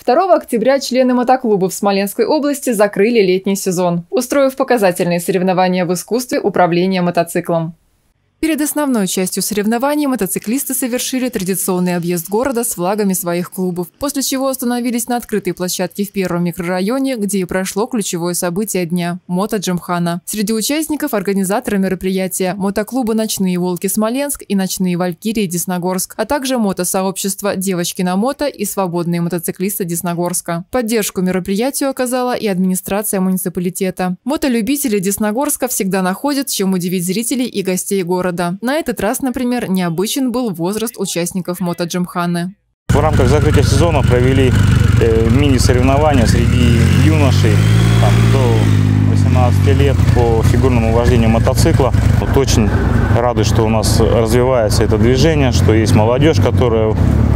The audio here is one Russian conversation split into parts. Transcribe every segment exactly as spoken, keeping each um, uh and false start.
второго октября члены мотоклубов Смоленской области закрыли летний сезон, устроив показательные соревнования в искусстве управления мотоциклом. Перед основной частью соревнований мотоциклисты совершили традиционный объезд города с флагами своих клубов, после чего остановились на открытой площадке в первом микрорайоне, где и прошло ключевое событие дня – мото-джимхана. Среди участников – организаторы мероприятия – мотоклубы «Ночные волки Смоленск» и «Ночные валькирии Десногорск», а также мотосообщество «Девочки на мото» и «Свободные мотоциклисты Десногорска». Поддержку мероприятию оказала и администрация муниципалитета. Мотолюбители Десногорска всегда находят, чем удивить зрителей и гостей города. На этот раз, например, необычен был возраст участников мото-джимханы. В рамках закрытия сезона провели э, мини-соревнования среди юношей там, до восемнадцати лет по фигурному вождению мотоцикла. Вот очень рады, что у нас развивается это движение, что есть молодежь, которая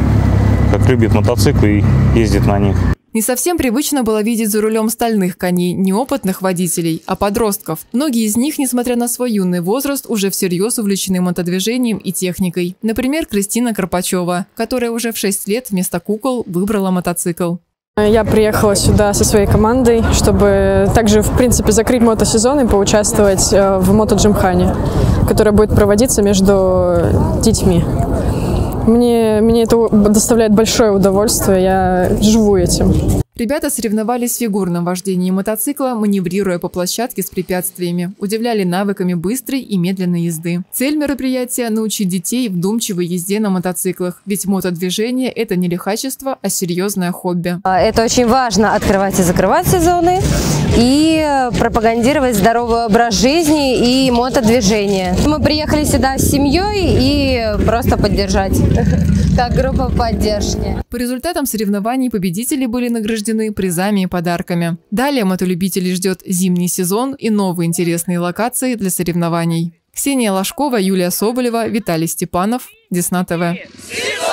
как любит мотоциклы и ездит на них. Не совсем привычно было видеть за рулем стальных коней не опытных водителей, а подростков. Многие из них, несмотря на свой юный возраст, уже всерьез увлечены мотодвижением и техникой. Например, Кристина Карпачева, которая уже в шесть лет вместо кукол выбрала мотоцикл. Я приехала сюда со своей командой, чтобы также, в принципе, закрыть мотосезон и поучаствовать в мото-джимхане, которая будет проводиться между детьми. Мне, мне это доставляет большое удовольствие, я живу этим. Ребята соревновались в фигурном вождении мотоцикла, маневрируя по площадке с препятствиями, удивляли навыками быстрой и медленной езды. Цель мероприятия – научить детей вдумчивой езде на мотоциклах, ведь мотодвижение – это не лихачество, а серьезное хобби. Это очень важно – открывать и закрывать сезоны и пропагандировать здоровый образ жизни и мотодвижение. Мы приехали сюда с семьей и просто поддержать, как группа поддержки. По результатам соревнований победители были награждены призами и подарками. Далее мотолюбителей ждет зимний сезон и новые интересные локации для соревнований. Ксения Ложкова, Юлия Соболева, Виталий Степанов, Десна ТВ.